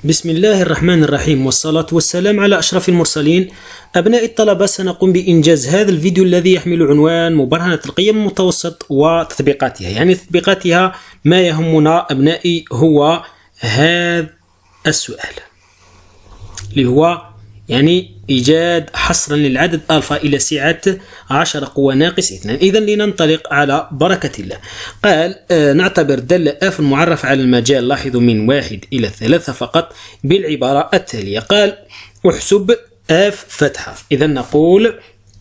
بسم الله الرحمن الرحيم، والصلاة والسلام على أشرف المرسلين. أبناء الطلبة، سنقوم بإنجاز هذا الفيديو الذي يحمل عنوان مبرهنة القيم المتوسط وتطبيقاتها. يعني تطبيقاتها ما يهمنا أبنائي هو هذا السؤال اللي هو يعني إيجاد حصرا للعدد ألفا إلى سعة 10 قوة ناقص 2. إذا لننطلق على بركة الله. قال نعتبر دالة F المعرف على المجال، لاحظوا من 1 إلى 3 فقط، بالعبارة التالية. قال احسب F فتحة. إذا نقول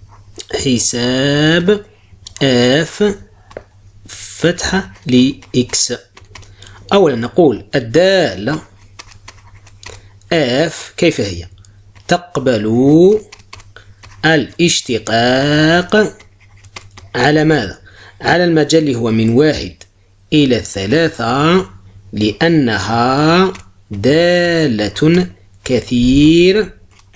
حساب F فتحة لإكس. أولا نقول الدالة F كيف هي؟ تقبل الاشتقاق على ماذا؟ على المجال اللي هو من 1 إلى 3، لأنها دالة كثير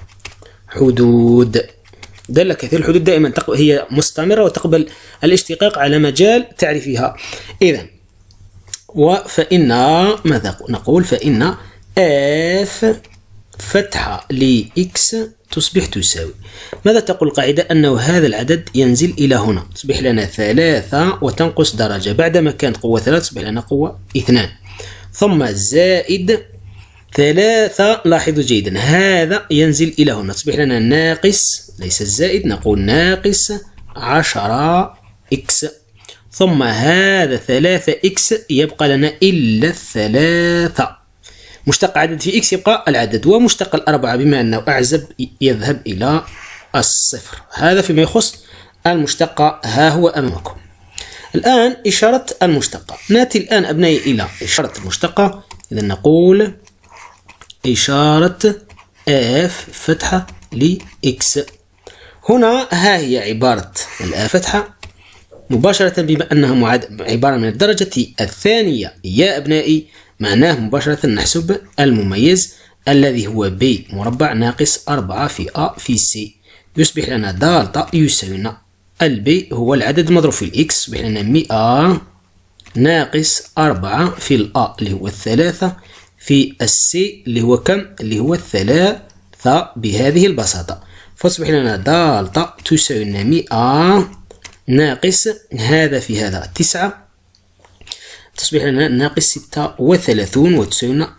حدود. دالة كثير الحدود دائما هي مستمرة وتقبل الاشتقاق على مجال تعرفها. إذا فإن ماذا نقول؟ فإن F فتحة لإكس تصبح تساوي ماذا؟ تقول القاعدة أنه هذا العدد ينزل إلى هنا، تصبح لنا 3 وتنقص درجة، بعدما كانت قوة 3 تصبح لنا قوة 2، ثم زائد 3. لاحظوا جيدا، هذا ينزل إلى هنا، تصبح لنا ناقص، ليس الزائد، نقول ناقص 10 إكس، ثم هذا 3 إكس يبقى لنا إلا 3. مشتق عدد في إكس يبقى العدد، ومشتق الأربعة بما أنه أعزب يذهب إلى الصفر. هذا فيما يخص المشتقة، ها هو أمامكم. الآن إشارة المشتقة، نأتي الآن أبنائي إلى إشارة المشتقة. إذا نقول إشارة F فتحة لإكس. هنا ها هي عبارة الآ فتحة مباشرة، بما أنها عبارة من الدرجة الثانية يا أبنائي، معناه مباشرة نحسب المميز الذي هو B مربع ناقص 4 في A في C، يصبح لنا دالتا يساوي الB هو العدد مضروب في الإكس، يصبح لنا 100 ناقص 4 في الA اللي هو 3 في الC اللي هو كم؟ اللي هو 3. بهذه البساطة فتصبح لنا دالتا تساوي لنا 100 ناقص هذا في هذا 9، تصبح لنا ناقص 36 وتساوي لنا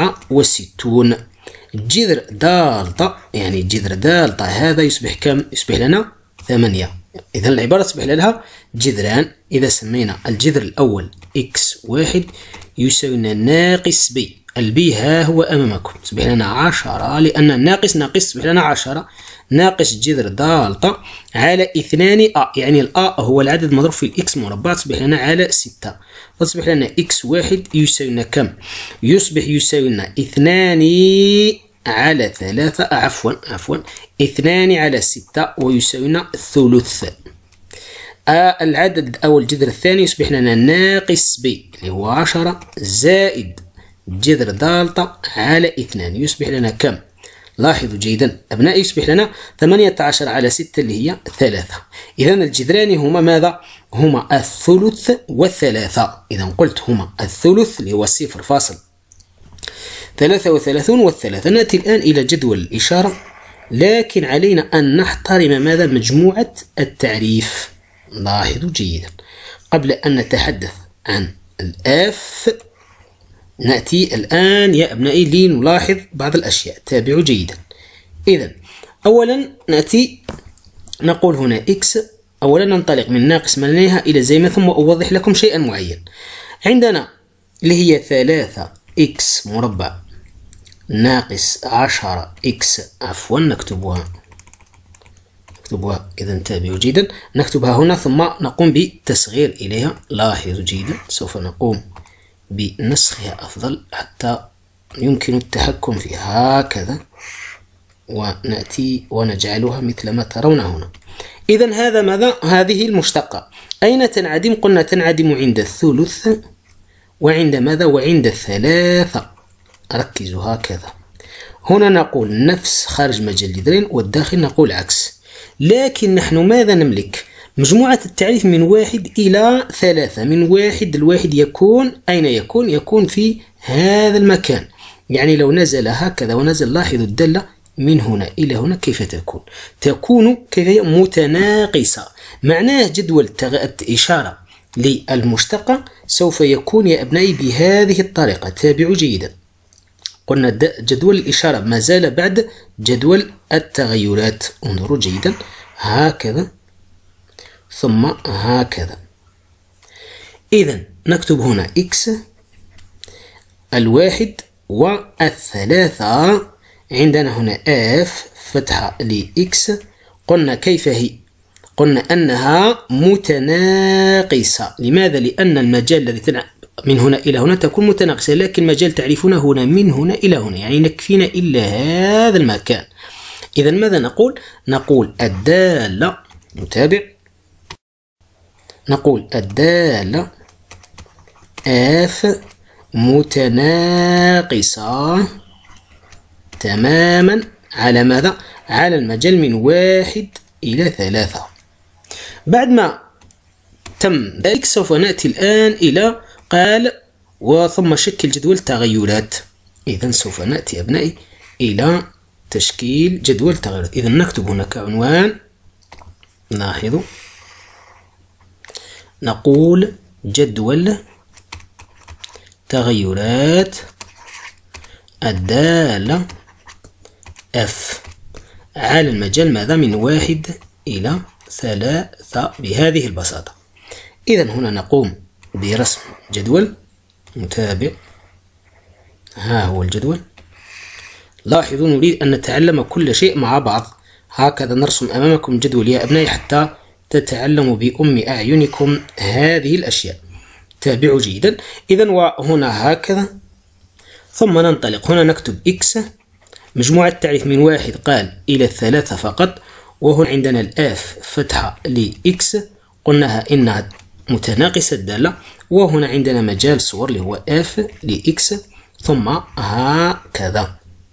64. جذر دالتا يعني جذر دالتا هذا يصبح كم؟ يصبح لنا 8. إذا العبارة تصبح لها جذران. إذا سمينا الجذر الأول x1 يساوي لنا ناقص b، البي ها هو أمامكم، تصبح لنا 10 لأن ناقص تصبح لنا 10 ناقص جذر دالتا على 2a، يعني الA هو العدد مضروب في الإكس مربع، تصبح لنا على 6، فتصبح لنا x1 يساوي لنا كم؟ يساوي لنا 2 على 3 عفوا 2 على 6 ويساوي لنا ثلث. العدد أو الجذر الثاني يصبح لنا ناقص b اللي هو 10 زائد جذر دالتا على 2 يصبح لنا كم؟ لاحظوا جيدا أبنائي، يصبح لنا 18 على 6 اللي هي 3. إذا الجذران هما ماذا؟ هما الثلث والثلاثة. إذا قلت هما الثلث اللي هو 0.33 والثلاثة. نأتي الآن إلى جدول الإشارة، لكن علينا أن نحترم ماذا؟ مجموعة التعريف. لاحظوا جيدا قبل أن نتحدث عن الآف، نأتي الآن يا أبنائي لنلاحظ بعض الأشياء، تابعوا جيدا. إذا أولا نأتي نقول هنا إكس، أولا ننطلق من ناقص ما لديها إلى زي ما، ثم أوضح لكم شيئا معين. عندنا اللي هي 3 إكس مربع ناقص 10 إكس عفوا نكتبها. إذا تابعوا جيدا، نكتبها هنا ثم نقوم بتصغير إليها. لاحظوا جيدا سوف نقوم بنسخها أفضل حتى يمكن التحكم فيها، هكذا، ونأتي ونجعلها مثل ما ترون هنا. إذا هذا ماذا؟ هذه المشتقة أين تنعدم؟ قلنا تنعدم عند الثلث وعند ماذا؟ وعند الثلاثة. ركزوا هكذا. هنا نقول نفس خارج مجال جذرين، والداخل نقول عكس. لكن نحن ماذا نملك؟ مجموعة التعريف من 1 إلى 3. من 1 الواحد يكون أين يكون؟ يكون في هذا المكان. يعني لو نزل هكذا ونزل، لاحظوا الدالة من هنا إلى هنا كيف تكون؟ تكون كيف هي؟ متناقصة. معناه جدول الإشارة للمشتقة سوف يكون يا أبنائي بهذه الطريقة. تابعوا جيدا. قلنا جدول الإشارة ما زال بعد جدول التغيرات. انظروا جيدا، هكذا ثم هكذا. إذن نكتب هنا إكس، الواحد والثلاثة. عندنا هنا اف فتحة لإكس. قلنا كيف هي؟ قلنا أنها متناقصة. لماذا؟ لأن المجال الذي من هنا إلى هنا تكون متناقصة، لكن مجال تعريفنا هنا من هنا إلى هنا، يعني نكفينا إلا هذا المكان. إذا ماذا نقول؟ نقول الدالة، نتابع، نقول الدالة اف متناقصة تماما على ماذا؟ على المجال من 1 إلى 3. بعد ما تم ذلك سوف نأتي الآن إلى قال وثم شكل جدول تغيرات. إذن سوف نأتي أبنائي إلى تشكيل جدول تغيرات. إذن نكتب هنا كعنوان، لاحظوا، نقول جدول تغيرات الدالة اف على المجال ماذا؟ من 1 إلى 3 بهذه البساطة. إذن هنا نقوم برسم جدول. متابع، ها هو الجدول. لاحظوا نريد أن نتعلم كل شيء مع بعض. هكذا نرسم أمامكم جدول يا أبنائي حتى تتعلموا بأم أعينكم هذه الأشياء. تابعوا جيدا. إذن وهنا هكذا، ثم ننطلق. هنا نكتب إكس، مجموعة تعريف من 1 قال إلى 3 فقط. وهنا عندنا الآف فتحة لإكس، قلناها إنها متناقصة الدالة. وهنا عندنا مجال صور اللي هو اف لإكس، ثم هكذا.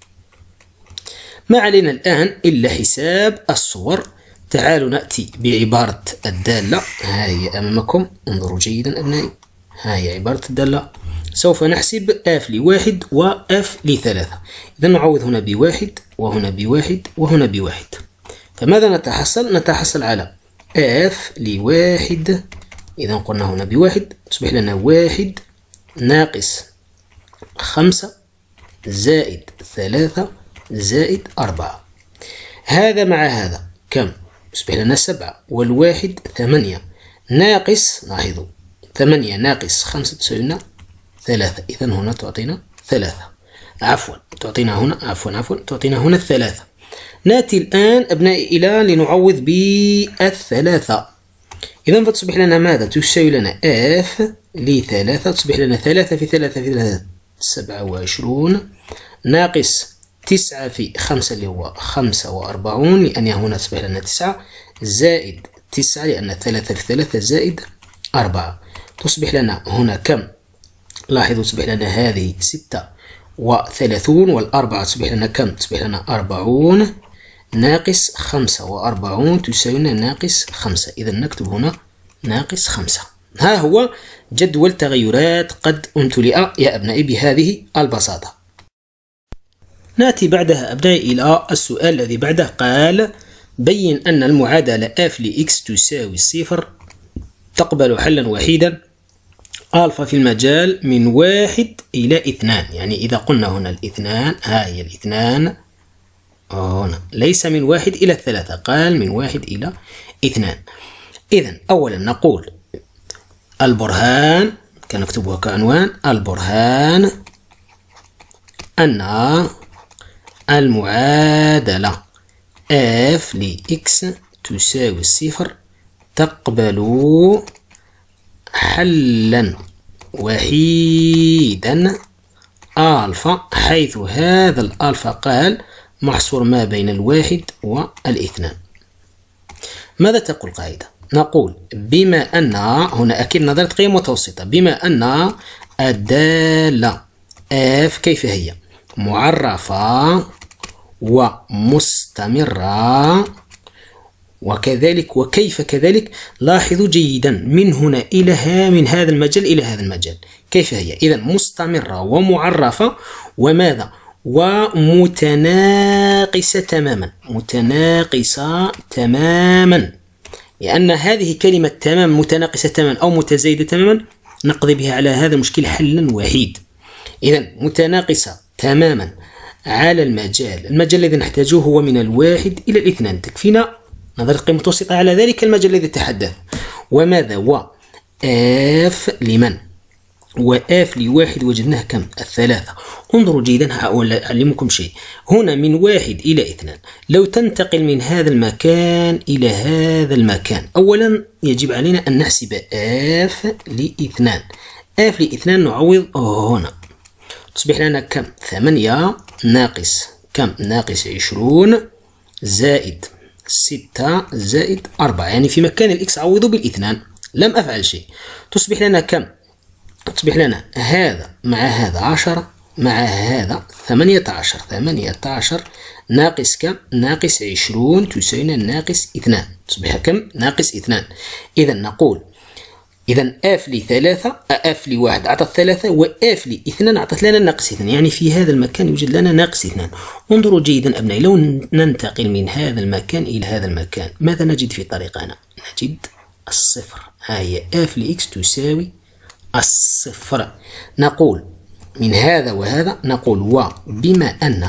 ما علينا الآن إلا حساب الصور. تعالوا نأتي بعبارة الدالة. ها هي أمامكم، انظروا جيدا أبنائي، ها هي عبارة الدالة. سوف نحسب اف لواحد واف لثلاثة. إذا نعوض هنا بواحد وهنا بواحد وهنا بواحد. فماذا نتحصل؟ نتحصل على اف لواحد. إذا قلنا هنا بواحد تصبح لنا 1 ناقص 5 زائد 3 زائد 4. هذا مع هذا كم؟ يصبح لنا 7 والواحد 8 ناقص، لاحظوا 8 ناقص 5 تساوي لنا 3. إذا هنا تعطينا 3، عفوا تعطينا هنا تعطينا هنا 3. نأتي الآن أبنائي إلى لنعوض بالثلاثة. إذا فتصبح لنا ماذا؟ تساوي لنا اف لثلاثة، تصبح لنا 3 في 3 في 3 27 ناقص 9 في 5 اللي هو 45، لأن هنا تصبح لنا 9 زائد 9 لأن 3 في 3 زائد 4. تصبح لنا هنا كم؟ لاحظوا تصبح لنا هذه 36 والأربعة تصبح لنا كم؟ تصبح لنا 40 ناقص 45 تساوي لنا ناقص 5. إذا نكتب هنا ناقص 5. ها هو جدول تغيرات قد امتلئ يا أبنائي بهذه البساطة. نأتي بعدها أبنائي إلى السؤال الذي بعده. قال بين أن المعادلة f لx تساوي 0 تقبل حلا وحيدا ألفا في المجال من 1 إلى 2. يعني إذا قلنا هنا الاثنان، ها هي الاثنان هنا ليس من 1 إلى 3، قال من 1 إلى 2. إذن أولا نقول البرهان، كنكتبها كعنوان، البرهان أن المعادلة f لx تساوي 0 تقبل حلا وحيدا ألفا، حيث هذا الألفا قال محصور ما بين 1 و2. ماذا تقول القاعدة؟ نقول بما أن هنا أكيد نظرة قيم متوسطة، بما أن الدالة f كيف هي؟ معرفة ومستمرة، وكذلك وكيف كذلك. لاحظوا جيدا من هنا إلى من هذا المجال إلى هذا المجال كيف هي؟ إذا مستمرة ومعرفة وماذا؟ ومتناقصة تماما، متناقصة تماما، لأن هذه كلمة تمام متناقصة تماما أو متزايدة تماما نقضي بها على هذا المشكل حلا وحيد. إذا متناقصة تماما على المجال الذي نحتاجه هو من 1 إلى 2، تكفينا نظرية القيمة المتوسطة على ذلك المجال الذي تحدث. وماذا؟ و اف لمن؟ وآف لواحد وجدناه كم؟ 3. انظروا جيدا، أعلمكم شيء هنا من 1 إلى 2. لو تنتقل من هذا المكان إلى هذا المكان، أولا يجب علينا أن نحسب آف ل2. آف ل2 نعوض هنا، تصبح لنا كم؟ 8 ناقص كم؟ ناقص 20 زائد 6 زائد 4، يعني في مكان الإكس عوضوا بال2، لم أفعل شيء. تصبح لنا كم؟ تصبح لنا هذا مع هذا 10 مع هذا 18 ناقص كم؟ ناقص 20 تساوي ناقص 2، تصبح كم؟ ناقص 2. إذا نقول إذا آف ل3 آف ل1 أعطت 3 وآف ل2 أعطت لنا ناقص 2، يعني في هذا المكان يوجد لنا ناقص 2. انظروا جيدا أبنائي، لو ننتقل من هذا المكان إلى هذا المكان ماذا نجد في طريقنا؟ نجد الصفر. ها هي آف لإكس تساوي الصفر. نقول من هذا وهذا نقول وبما أن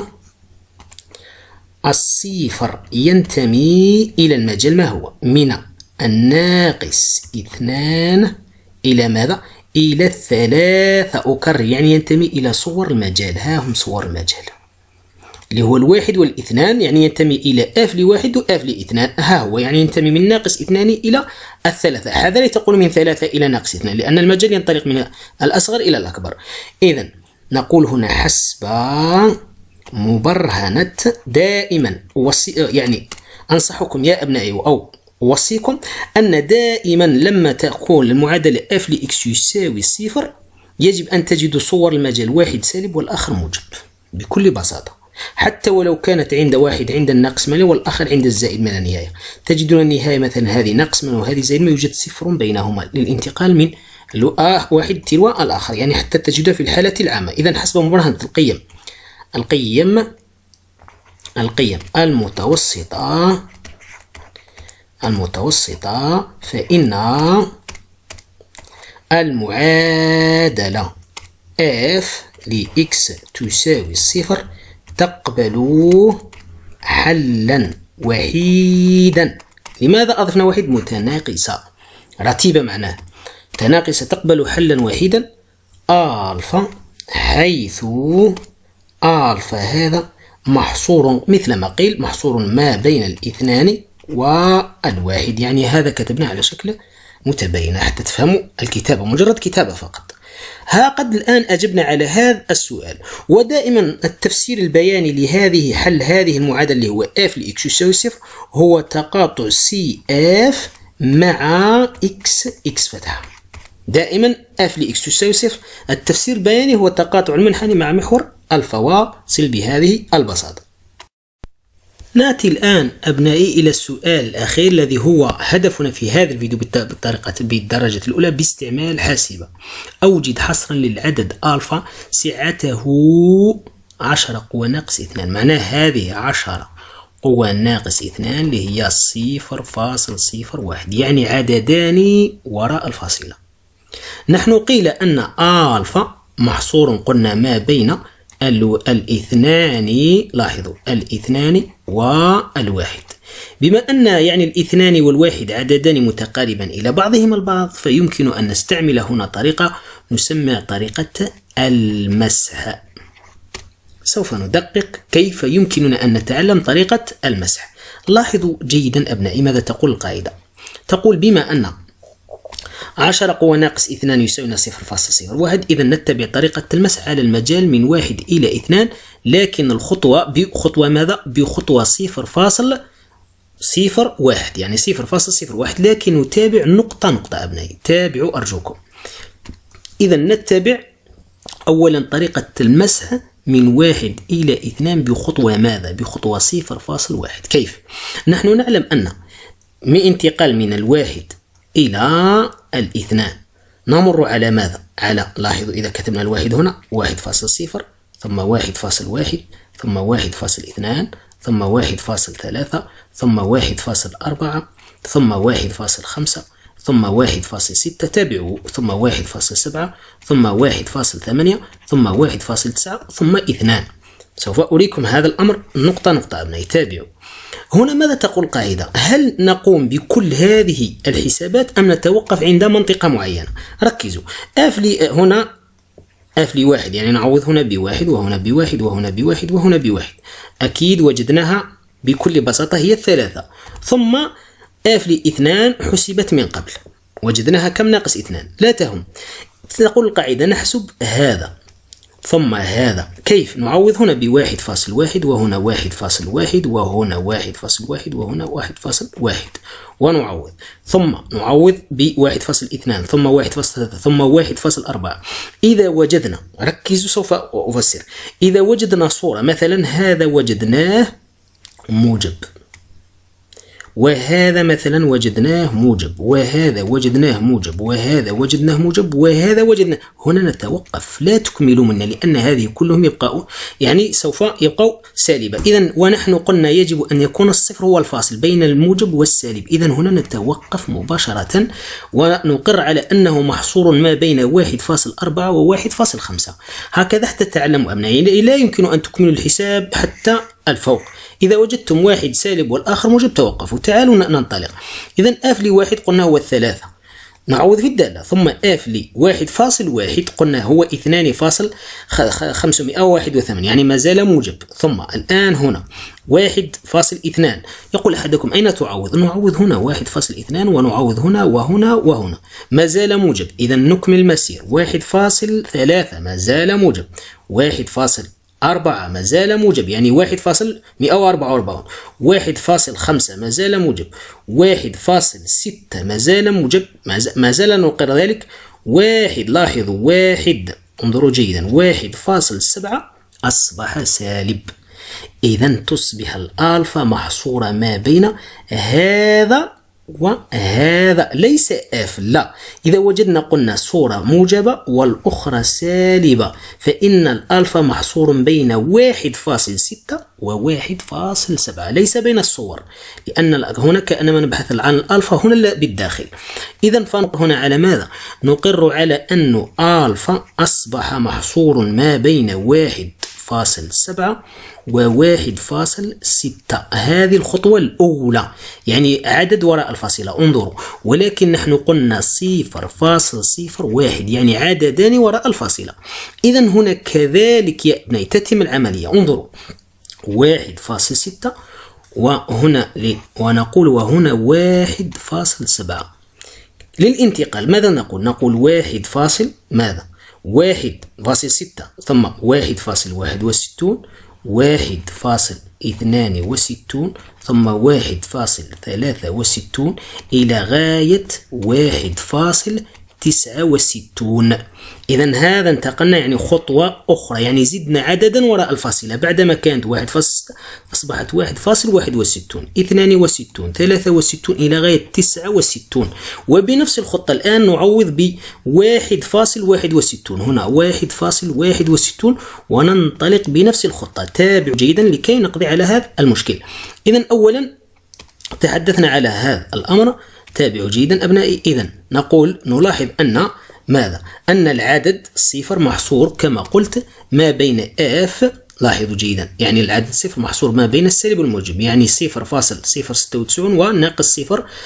الصفر ينتمي إلى المجال ما هو؟ من الناقص 2 إلى ماذا؟ إلى 3. أكرر، يعني ينتمي إلى صور المجال. ها هم صور المجال اللي هو 1 وال2، يعني ينتمي إلى آف ل1 وآف ل2. ها هو يعني ينتمي من ناقص 2 إلى 3. هذا لا تقول من 3 إلى ناقص 2 لأن المجال ينطلق من الأصغر إلى الأكبر. إذا نقول هنا حسب مبرهنة دائما، يعني أنصحكم يا أبنائي أو أوصيكم أن دائما لما تكون المعادلة f لx يساوي 0 يجب أن تجدوا صور المجال، واحد سالب والآخر موجب بكل بساطة، حتى ولو كانت عند واحد عند الناقص من والآخر عند الزائد من النهاية. تجدون النهاية مثلا هذه ناقص من وهذه زائد من، يوجد صفر بينهما للانتقال من واحد تلو الآخر، يعني حتى تجدها في الحالة العامة. إذا حسب مبرهنة القيم المتوسطة فإن المعادلة f لx تساوي 0 تقبل حلا وحيدا. لماذا أضفنا واحد؟ متناقصة رتيبة، معناه متناقصة تقبل حلا وحيدا ألفا، حيث ألفا هذا محصور مثل ما قيل محصور ما بين الاثنان والواحد، يعني هذا كتبناه على شكل متباينة حتى تفهموا الكتابة، مجرد كتابة فقط. ها قد الآن أجبنا على هذا السؤال. ودائما التفسير البياني لهذه حل هذه المعادلة اللي هو f لx يساوي 0 هو تقاطع CF مع x فتحة. دائما f لx تساوي 0 التفسير البياني هو تقاطع المنحني مع محور ألفا وصل بهذه البساطة. نأتي الآن أبنائي إلى السؤال الأخير الذي هو هدفنا في هذا الفيديو بالدرجة الأولى باستعمال حاسبة. أوجد حصرا للعدد ألفا سعته 10 قوة ناقص 2، معناه هذه 10 قوة ناقص 2 اللي هي 0.01، يعني عددان وراء الفاصلة. نحن قيل أن ألفا محصور قلنا ما بين الاثنان، لاحظوا الاثنان والواحد، بما أن يعني الاثنان والواحد عددان متقاربان إلى بعضهما البعض فيمكن أن نستعمل هنا طريقة نسمى طريقة المسح. سوف ندقق كيف يمكننا أن نتعلم طريقة المسح. لاحظوا جيدا أبنائي ماذا تقول القاعدة، تقول بما أن 10 قوة ناقص 2 يساوي 0.01، إذا نتبع طريقة المسح على المجال من 1 إلى 2، لكن الخطوة بخطوة ماذا؟ بخطوة 0.01، يعني 0.01، لكن نتابع نقطة نقطة أبنائي، تابعوا أرجوكم. إذا نتبع أولا طريقة المسح من 1 إلى 2 بخطوة ماذا؟ بخطوة 0.1. كيف؟ نحن نعلم أن من انتقال من الواحد إلى الاثنان نمر على ماذا؟ على، لاحظوا إذا كتبنا الواحد هنا 1.0 ثم 1.1 ثم 1.2 ثم 1.3 ثم 1.4 ثم 1.5 ثم 1.6 تابعوا، ثم 1.7 ثم 1.8 ثم 1.9 ثم 2. سوف أريكم هذا الأمر نقطة نقطة أبنائي، تابعوا. هنا ماذا تقول القاعدة؟ هل نقوم بكل هذه الحسابات أم نتوقف عند منطقة معينة؟ ركزوا. هنا أفلي واحد، يعني نعوض هنا بواحد وهنا بواحد وهنا بواحد وهنا بواحد، أكيد وجدناها بكل بساطة هي 3. ثم أفلي 2 حسبت من قبل، وجدناها كم؟ ناقص 2. لا تهم. تقول القاعدة نحسب هذا ثم هذا. كيف؟ نعوض هنا ب1.1 وهنا 1.1 وهنا 1.1 وهنا 1.1 ونعوض، ثم نعوض ب1.2 ثم 1.3 ثم 1.4. إذا وجدنا، ركزوا سوف أفسر، إذا وجدنا صورة مثلا هذا وجدناه موجب، وهذا مثلا وجدناه موجب، وهذا وجدناه موجب، وهذا وجدناه موجب، وهذا وجدناه، هنا نتوقف، لا تكملوا منا، لأن هذه كلهم يبقوا يعني سوف يبقوا سالبة. إذن ونحن قلنا يجب أن يكون الصفر هو الفاصل بين الموجب والسالب، إذن هنا نتوقف مباشرة ونقر على أنه محصور ما بين 1.4 و 1.5. هكذا حتى تعلموا أبنائي، لا يمكن أن تكملوا الحساب حتى الفوق. إذا وجدتم واحد سالب والآخر موجب توقفوا. تعالوا ننطلق. إذا أفلي 1 قلنا هو 3، نعوض في الدالة، ثم أفلي 1.1 قلنا هو 2.581 يعني ما زال موجب، ثم الآن هنا 1.2. يقول أحدكم أين تعوض؟ نعوض هنا 1.2 ونعوض هنا وهنا وهنا، ما زال موجب. إذا نكمل المسير. 1.3 ما زال موجب، 1.4 ما زال موجب يعني 1.144، 1.5 ما زال موجب، 1.6 ما زال موجب، ما زال نقر ذلك. لاحظوا 1، انظروا جيدا، 1.7 أصبح سالب. إذا تصبح الألفا محصورة ما بين هذا وهذا، ليس اف، لا. إذا وجدنا قلنا صورة موجبة والأخرى سالبة، فإن الألفا محصور بين 1.6 و 1.7، ليس بين الصور، لأن هنا كأنما نبحث عن الألفا هنا بالداخل. إذا فهنا على ماذا؟ نقر على أن ألفا أصبح محصور ما بين 1.7 و 1.6. هذه الخطوة الأولى، يعني عدد وراء الفاصلة، انظروا. ولكن نحن قلنا 0.01 يعني عددان وراء الفاصلة. إذا هنا كذلك يا ابني تتم العملية. انظروا 1.6 وهنا ونقول وهنا 1.7. للانتقال ماذا نقول؟ نقول 1.6 ثم 1.61 1.62 ثم 1.63 إلى غاية 1.69. إذا هذا انتقلنا يعني خطوة أخرى، يعني زدنا عددا وراء الفاصلة. بعدما كانت 1.6 أصبحت 1.61 62 63 إلى غاية 69. وبنفس الخطة الآن نعوض ب 1.61، هنا 1.61 وننطلق بنفس الخطة. تابعوا جيدا لكي نقضي على هذا المشكل. إذا أولا تحدثنا على هذا الأمر، تابعوا جيدا أبنائي. إذن نقول نلاحظ أن ماذا؟ أن العدد صفر محصور كما قلت ما بين F، لاحظوا جيدا، يعني العدد صفر محصور ما بين السالب والموجب، يعني 0.096 وناقص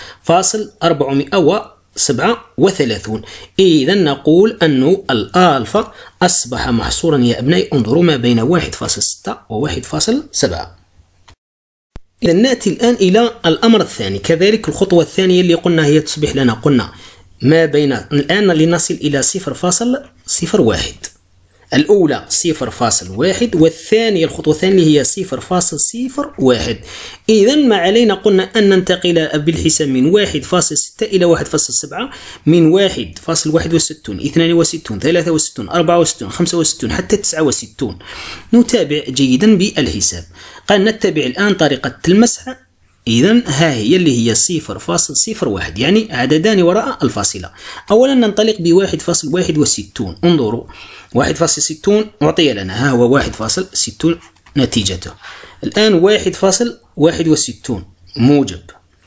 0.437. إذن نقول أن الألفا أصبح محصورا يا أبنائي، انظروا ما بين 1.6 و 1.7. إذا نأتي الآن إلى الأمر الثاني، كذلك الخطوة الثانية اللي قلنا هي تصبح لنا، قلنا ما بين الآن لنصل إلى 0.01. الأولى 0.1 والثانية الخطوة الثانية اللي هي 0.01. إذا ما علينا قلنا أن ننتقل بالحساب من 1.6 إلى 1.7، من 1.61 62 63 64 65 حتى 69. نتابع جيدا بالحساب. قال نتبع الآن طريقة المسح إذن ها هي اللي هي 0.01 يعني عددان وراء الفاصلة. أولا ننطلق ب1.61. انظروا 1.60 أعطي لنا، ها هو 1.60 نتيجته. الآن 1.61 موجب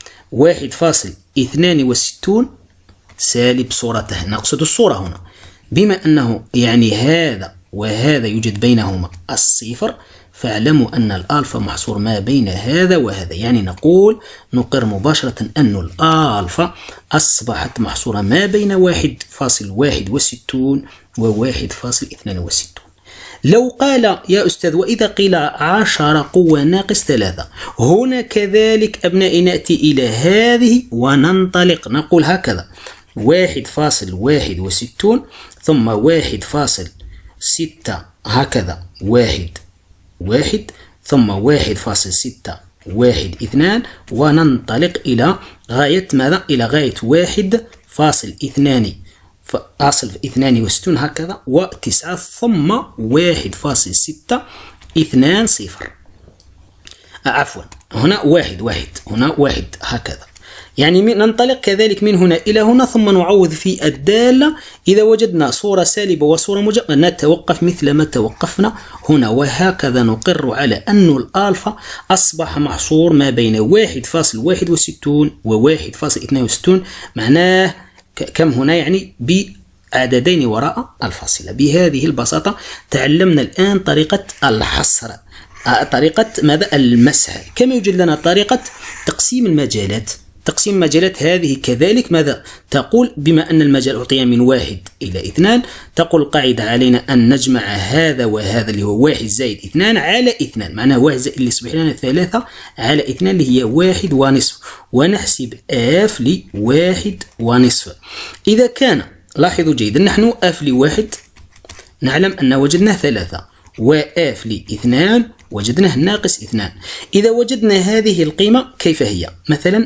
1.62 سالب صورته، نقصد الصورة هنا، بما أنه يعني هذا وهذا يوجد بينهما الصفر، فاعلموا أن الألفا محصور ما بين هذا وهذا. يعني نقر مباشرة أن الألفا أصبحت محصورة ما بين 1.61 و 1.62. لو قال يا أستاذ وإذا قيل 10 قوة ناقص 3، هنا كذلك أبنائي نأتي إلى هذه وننطلق نقول هكذا 1.61 ثم 1.6 هكذا 1 ثم 1.612 وننطلق إلى غاية ماذا؟ إلى غاية 1.62 هكذا و9 ثم 1.620. عفوا هنا هنا واحد هكذا. يعني ننطلق كذلك من هنا إلى هنا ثم نعوض في الدالة. إذا وجدنا صورة سالبة وصورة موجبة نتوقف مثل ما توقفنا هنا، وهكذا نقر على أن الألفا أصبح محصور ما بين 1.61 و 1.62. معناه كم هنا؟ يعني بعددين وراء الفاصلة. بهذه البساطة تعلمنا الآن طريقة الحصر، طريقة ماذا؟ المسح. كما يوجد لنا طريقة تقسيم المجالات. تقسيم المجالات هذه كذلك ماذا تقول؟ بما أن المجال أعطي من 1 إلى 2، تقول القاعدة علينا أن نجمع هذا وهذا اللي هو 1 زائد 2 على 2، معناه 1 زائد اللي يصبح لنا 3 على 2 اللي هي 1 ونصف، ونحسب F ل1 ونصف. إذا كان لاحظوا جيدا نحن F ل1 نعلم أن وجدناه 3 وF ل2 وجدناه ناقص 2. إذا وجدنا هذه القيمة كيف هي؟ مثلا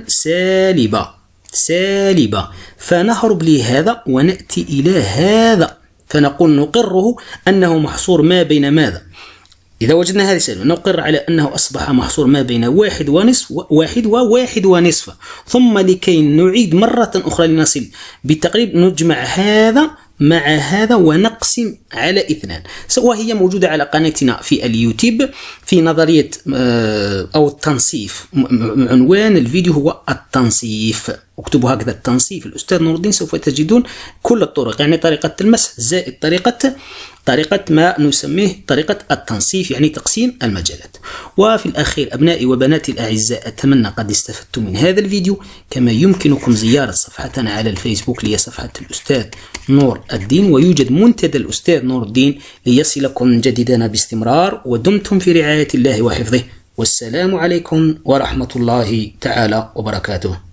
سالبة، فنهرب لهذا ونأتي إلى هذا فنقول نقره أنه محصور ما بين ماذا؟ إذا وجدنا هذه سالبة نقر على أنه أصبح محصور ما بين 1 ونصف و1 ونصف. ثم لكي نعيد مرة أخرى لنصل بالتقريب نجمع هذا مع هذا ونقسم على 2. سواء هي موجودة على قناتنا في اليوتيوب في نظرية أو التنصيف. عنوان الفيديو هو التنصيف، اكتبوا هكذا التنصيف الأستاذ نور الدين، سوف تجدون كل الطرق، يعني طريقة المسح زائد طريقة ما نسميه طريقة التنصيف، يعني تقسيم المجالات. وفي الأخير أبنائي وبناتي الأعزاء، أتمنى قد استفدتم من هذا الفيديو. كما يمكنكم زيارة صفحتنا على الفيسبوك اللي هي صفحة الأستاذ نور الدين، ويوجد منتدى الأستاذ نور الدين ليصلكم جديدنا باستمرار. ودمتم في رعاية الله وحفظه، والسلام عليكم ورحمة الله تعالى وبركاته.